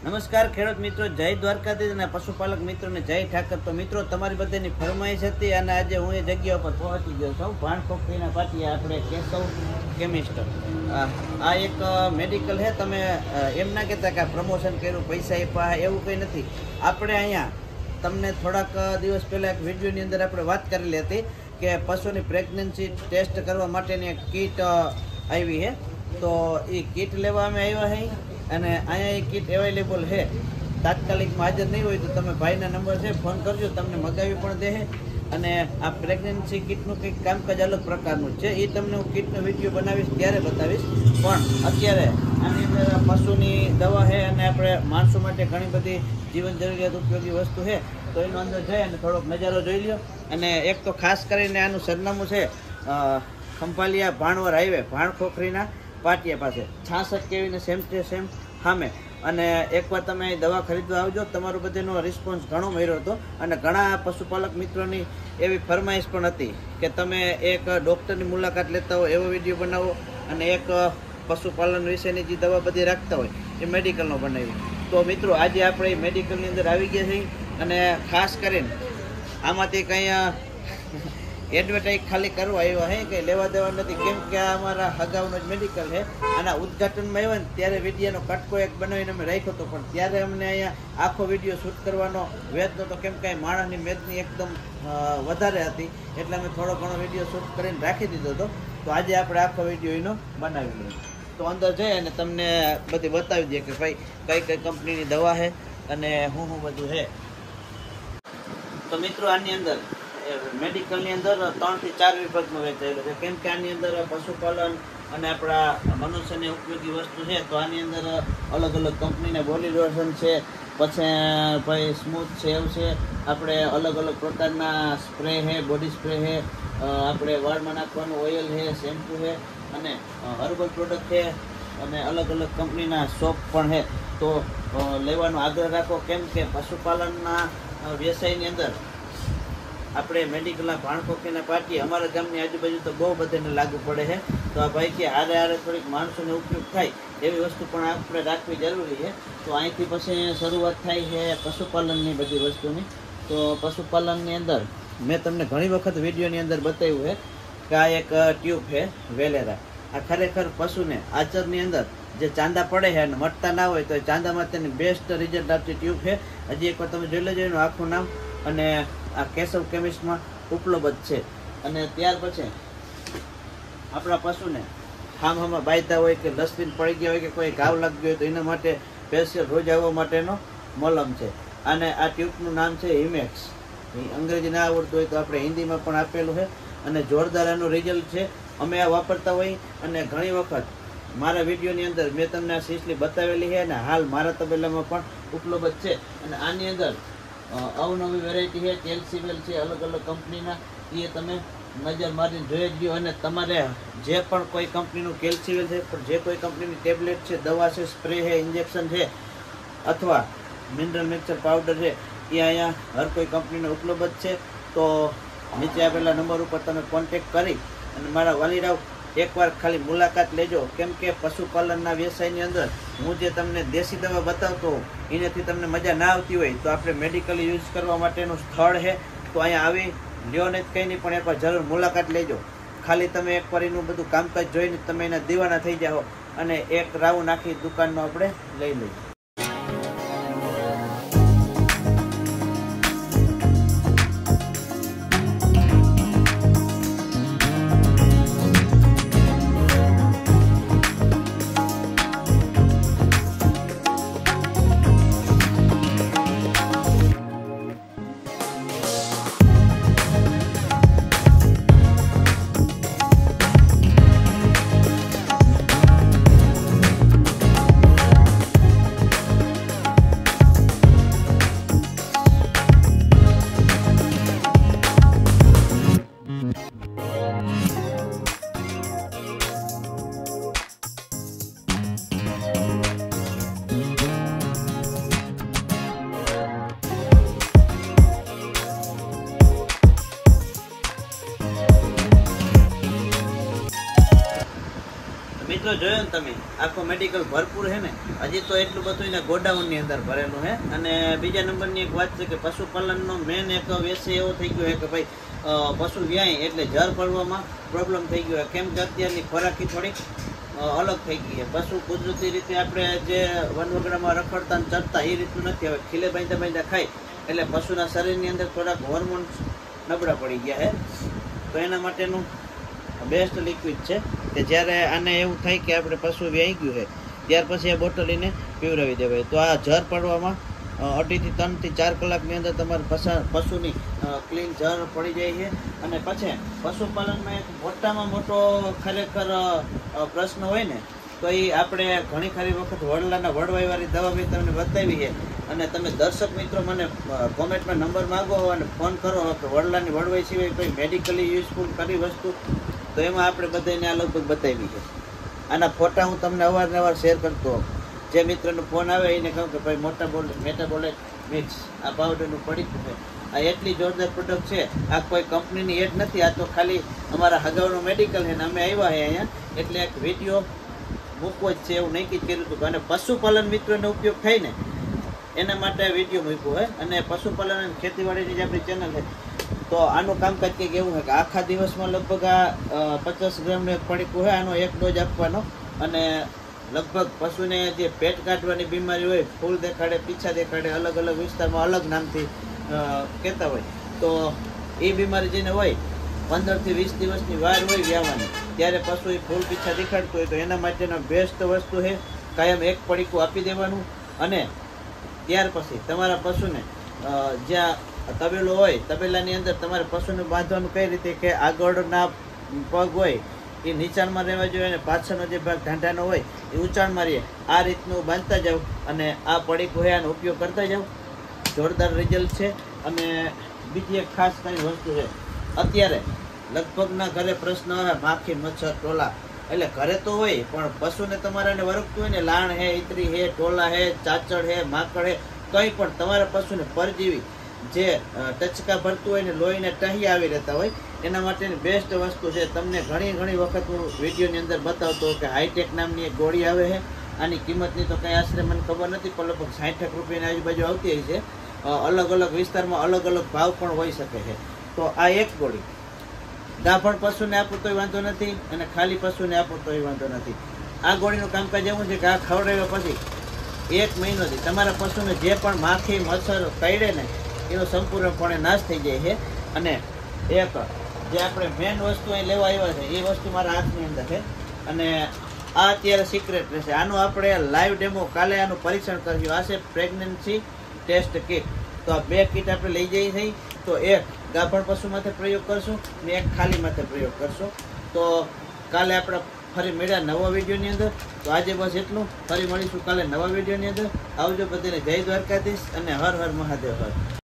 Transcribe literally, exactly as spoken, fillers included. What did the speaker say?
નમસ્કાર ખેડૂત મિત્રો, જય દ્વારકાધીશ અને પશુપાલક મિત્રોને જય ઠાકર। તો મિત્રો તમારી બધાની ફરમાઈશ હતી અને આજે હું એ જગ્યા ઉપર પહોંચી ગયો છું। ભાણખોખરીના પાટિયા આપણે કેશવ કેમિસ્ટ। આ એક મેડિકલ છે। તમે એમ ના કહેતા કે પ્રમોશન કર્યું, પૈસા આપ્યા, એવું કંઈ નથી। આપણે અહીંયા તમને થોડાક દિવસ પહેલાં એક વિડીયોની અંદર આપણે વાત કરેલી હતી કે પશુની પ્રેગ્નન્સી ટેસ્ટ કરવા માટેની એક કીટ આવી છે। તો એ કીટ લેવા અમે આવ્યા છે અને અહીંયા એક કીટ અવેલેબલ છે। તાત્કાલિકમાં હાજર નહીં હોય તો તમે ભાઈના નંબર છે, ફોન કરજો, તમને મગાવી પણ દે। અને આ પ્રેગ્નન્સી કીટનું કંઈક કામકાજ અલગ પ્રકારનું છે, એ તમને હું કીટનો વિડીયો બનાવીશ ત્યારે બતાવીશ। પણ અત્યારે આની અંદર પશુની દવા છે અને આપણે માણસો માટે ઘણી બધી જીવન જરૂરિયાત ઉપયોગી વસ્તુ છે। તો એનો અંદર જઈ અને થોડોક નજારો જોઈ લો। અને એક તો ખાસ કરીને આનું સરનામું છે ખંભાલિયા ભાણવર હાઈવે, ભાણખોખરીના પાટિયા પાસે, છાસઠ કેવીને સેમ ટુ સેમ સામે। અને એકવાર તમે દવા ખરીદવા આવજો। તમારો બધાનો રિસ્પોન્સ ઘણો મળ્યો હતો અને ઘણા પશુપાલક મિત્રોની એવી ફરમાઈશ પણ હતી કે તમે એક ડૉક્ટરની મુલાકાત લેતા હો એવો વિડીયો બનાવો અને એક પશુપાલન વિશેની જે દવા બધી રાખતા હોય એ મેડિકલનો બનાવી। તો મિત્રો આજે આપણે મેડિકલની અંદર આવી ગયા છીએ અને ખાસ કરીને આમાંથી કંઈ એડવર્ટાઈઝ ખાલી કરવા આવ્યા હે, કંઈ લેવા દેવા નથી, કેમ કે આ અમારા હગાવનો જ મેડિકલ છે। આના ઉદઘાટનમાં આવ્યા ને ત્યારે વિડીયોનો કટકો એક બનાવીને અમે રાખ્યો હતો, પણ ત્યારે અમને અહીંયા આખો વિડીયો શૂટ કરવાનો વેત નહોતો, કેમ કે માણસની મેદની એકદમ વધારે હતી, એટલે અમે થોડો ઘણો વિડીયો શૂટ કરીને રાખી દીધો હતો। તો આજે આપણે આખો વિડીયો એનો બનાવી લઈએ। તો અંદર જઈ અને તમને બધી બતાવી દઈએ કે ભાઈ કઈ કઈ કંપનીની દવા છે અને શું શું બધું છે। તો મિત્રો આની અંદર મેડિકલની અંદર ત્રણ થી ચાર વિભાગમાં વહેંચાયેલું છે, કેમ કે આની અંદર પશુપાલન અને આપણા મનુષ્યને ઉપયોગી વસ્તુ છે। તો આની અંદર અલગ અલગ કંપનીના બોડી લોશન છે, પછી ભાઈ સ્મૂથ છે, એવું છે, આપણે અલગ અલગ પ્રકારના સ્પ્રે છે, બોડી સ્પ્રે છે, આપણે વાળમાં નાખવાનું ઓઇલ છે, શેમ્પુ છે અને હર્બલ પ્રોડક્ટ છે અને અલગ અલગ કંપનીના સોપ પણ છે। તો લેવાનો આગ્રહ રાખો, કેમ કે પશુપાલનના વ્યવસાયની અંદર આપણે મેડિકલના ભાણખોખરીના પાટિયા અમારા ગામની આજુબાજુ તો બહુ બધાને લાગુ પડે છે। તો આ ભાઈ કે આરે આરે થોડીક માણસોને ઉપયોગ થાય એવી વસ્તુ પણ આપણે રાખવી જરૂરી છે। તો અહીંથી પછી શરૂઆત થાય છે પશુપાલનની બધી વસ્તુની। તો પશુપાલનની અંદર મેં તમને ઘણી વખત વિડીયોની અંદર બતાવ્યું છે કે આ એક ટ્યુબ છે વેલેરા। આ ખરેખર પશુને આચરની અંદર જે ચાંદા પડે છે અને મટતા ના હોય તો એ ચાંદામાં તેની બેસ્ટ રિઝલ્ટ આપતી ટ્યુબ છે। હજી એકવાર તમે જોઈ લેજો એનું આખું નામ, અને આ કેશવ કેમિસ્ટમાં ઉપલબ્ધ છે। અને ત્યાર પછી આપણા પશુને હામ હામાં બાયતા હોય કે લસવીન પડી ગયા હોય કે કોઈ ઘાવ લાગ્યો હોય તો એના માટે સ્પેશિયલ રોજ આવવા માટેનો મલમ છે। અને આ ટ્યુબનું નામ છે હિમેક્સ। અંગ્રેજી ના આવડતું હોય તો આપણે હિન્દીમાં પણ આપેલું છે અને જોરદાર એનું રિઝલ્ટ છે। અમે આ વાપરતા હોઈ અને ઘણી વખત મારા વિડીયોની અંદર મેં તમને આ સીસલી બતાવેલી છે અને હાલ મારા તબેલામાં પણ ઉપલબ્ધ છે। અને આની અંદર અવનવી વેરાયટી છે, કેલ્સીવેલ છે, અલગ અલગ કંપનીના, એ તમે નજર મારીને જોઈ જ ગયો। અને તમારે જે પણ કોઈ કંપનીનું કેલ્સીવેલ છે, પણ જે કોઈ કંપનીની ટેબ્લેટ છે, દવા છે, સ્પ્રે છે, ઇન્જેક્શન છે અથવા મિનરલ મિક્સર પાવડર છે, એ અહીંયા હર કોઈ કંપનીનો ઉપલબ્ધ છે। તો નીચે આપેલા નંબર ઉપર તમે કોન્ટેક્ટ કરી અને મારા વાલીરાવ એકવાર ખાલી મુલાકાત લેજો, કેમ કે પશુપાલનના વ્યવસાયની અંદર હું જે તમને દેશી દવા બતાવતો હોઉં એનાથી તમને મજા ના આવતી હોય તો આપણે મેડિકલ યુઝ કરવા માટેનું સ્થળ છે। તો અહીંયા આવી લ્યો ને જ કંઈ નહીં, પણ એકવાર જરૂર મુલાકાત લેજો। ખાલી તમે એકવાર એનું બધું કામકાજ જોઈને તમે એના દીવાના થઈ જાઓ અને એક રાઉન્ડ આખી દુકાનનો આપણે લઈ લઈએ। મિત્રો જોયો ને તમે, આખો મેડિકલ ભરપૂર છે ને. હજી તો એટલું બધું એના ગોડાઉનની અંદર ભરેલું છે. અને બીજા નંબરની એક વાત છે કે પશુપાલનનો મેન એક વ્યવસાય એવો થઈ ગયો છે કે ભાઈ પશુ વ્યાય એટલે જર પડવામાં પ્રોબ્લેમ થઈ ગયો. કેમ કે અત્યારની ખોરાકી થોડીક અલગ થઈ ગઈ છે. પશુ કુદરતી રીતે આપણે જે વનવગડામાં રખડતા ને ચરતા એ રીતનું નથી. હવે ખીલે બાંધા બાંધા ખાય એટલે પશુના શરીરની અંદર થોડાક હોર્મોન્સ નબળા પડી ગયા છે. તો એના માટેનું બેસ્ટ લિક્વિડ છે કે જ્યારે આને એવું થાય કે આપણે પશુ વ્યાઈ ગયું છે ત્યાર પછી આ બોટલ એને પીવડાવી દેવાય. તો આ જર પડવામાં અઢીથી ત્રણથી ચાર કલાકની અંદર તમારે પસા પશુની ક્લીન જર પડી જાય છે. અને પછી પશુપાલનમાં એક મોટામાં મોટો ખરેખર પ્રશ્ન હોય ને તો એ આપણે ઘણી ખરી વખત વડલાના વડવાઈવાળી દવા મેં તમને બતાવી છે. અને તમે દર્શક મિત્રો મને કોમેન્ટમાં નંબર માગો અને ફોન કરો કે વડલાની વડવાઈ સિવાય કોઈ મેડિકલી યુઝફુલ કરી વસ્તુ, તો એમાં આપણે બધાને આ લગભગ બતાવી છે. આના ફોટા હું તમને અવારનવાર શેર કરતો હોઉં. જે મિત્રનો ફોન આવે એને કહું કે ભાઈ મોટા બોલ મેટાબોલેટ મિક્સ આ પાવડરનું પડી છે. આ એટલી જોરદાર પ્રોડક્ટ છે. આ કોઈ કંપનીની એડ નથી, આ તો ખાલી અમારા હગાવનું મેડિકલ છે ને અમે આવ્યા છે અહીંયા એટલે એક વિડીયો મૂકવો જ છે એવું નક્કી જ કર્યું હતું. અને પશુપાલન મિત્રોનો ઉપયોગ થાય ને એના માટે વિડીયો મૂક્યો હોય. અને પશુપાલન અને ખેતીવાડીની જે આપણી ચેનલ છે તો આનું કામકાજ કંઈક એવું છે કે આખા દિવસમાં લગભગ આ પચાસ ગ્રામનું એક પડીકું હોય આનો એક ડોઝ આપવાનો. અને લગભગ પશુને જે પેટ કાઢવાની બીમારી હોય, ફૂલ દેખાડે, પીછા દેખાડે, અલગ અલગ વિસ્તારમાં અલગ નામથી કહેતા હોય, તો એ બીમારી જેને હોય પંદરથી વીસ દિવસની વાર હોય વ્યાવાની ત્યારે પશુ એ ફૂલ પીછા દેખાડતું હોય તો એના માટેનો બેસ્ટ વસ્તુ છે કાયમ એક પડીકું આપી દેવાનું. અને ત્યાર પછી તમારા પશુને જ્યાં તબેલો હોય તબેલાની અંદર તમારે પશુને બાંધવાનું કઈ રીતે કે આગળના પગ હોય એ નીચાણમાં રહેવા જોઈએ અને પાછળનો જે ભાગ ઢાંઢાનો હોય એ ઊંચાણમાં રહે. આ રીતનું બાંધતા જાઓ અને આ પડીકું હોય આનો ઉપયોગ કરતા જાઓ. જોરદાર રિઝલ્ટ છે. અને બીજી એક ખાસ કઈ વસ્તુ છે, અત્યારે લગભગના ઘરે પ્રશ્ન આવે માખી, મચ્છર, ટોલા. એટલે ઘરે તો હોય પણ પશુને તમારાને વરગતું હોય ને લાણ હે, ઈતરી હે, ટોલા હે, ચાચડ હે, માકડ હે, કંઈ પણ તમારા પશુને પરજીવી જે ટચકા ભરતું હોય ને લોહીને ટહી આવી રહેતા હોય એના માટેની બેસ્ટ વસ્તુ છે. તમને ઘણી ઘણી વખત હું વિડીયોની અંદર બતાવતો કે હાઈટેક નામની એક ગોળી આવે છે. આની કિંમતની તો કંઈ આશરે મને ખબર નથી પણ લગભગ સાઠ રૂપિયાની આજુબાજુ આવતી હોય છે. અલગ અલગ વિસ્તારમાં અલગ અલગ ભાવ પણ હોઈ શકે છે. તો આ એક ગોળી ગાભણ પશુને આપો તોય વાંધો નથી અને ખાલી પશુને આપો તોય વાંધો નથી. આ ગોળીનું કામકાજ એવું છે કે આ ખવડાવ્યા પછી એક મહિનોથી તમારા પશુને જે પણ માખી, મચ્છર કરડે ને એનો સંપૂર્ણપણે નાશ થઈ જાય છે. અને એક જે આપણે મેન વસ્તુ અહીં લેવા આવ્યા છે એ વસ્તુ મારા હાથની અંદર છે. અને આ અત્યારે સિક્રેટ રહેશે. આનું આપણે લાઈવ ડેમો કાલે આનું પરીક્ષણ કર્યું. આ છે પ્રેગ્નન્સી ટેસ્ટ કિટ. તો આ બે કિટ આપણે લઈ જઈએ છીએ. તો એક ગાભણ પશુ માથે પ્રયોગ કરશું ને એક ખાલી માથે પ્રયોગ કરશું. તો કાલે આપણે ફરી મળ્યા નવા વિડીયોની અંદર. તો આજે બસ એટલું. ફરી મળીશું કાલે નવા વિડીયોની અંદર. આવજો બધાને. જય દ્વારકાધીશ અને હર હર મહાદેવ હર.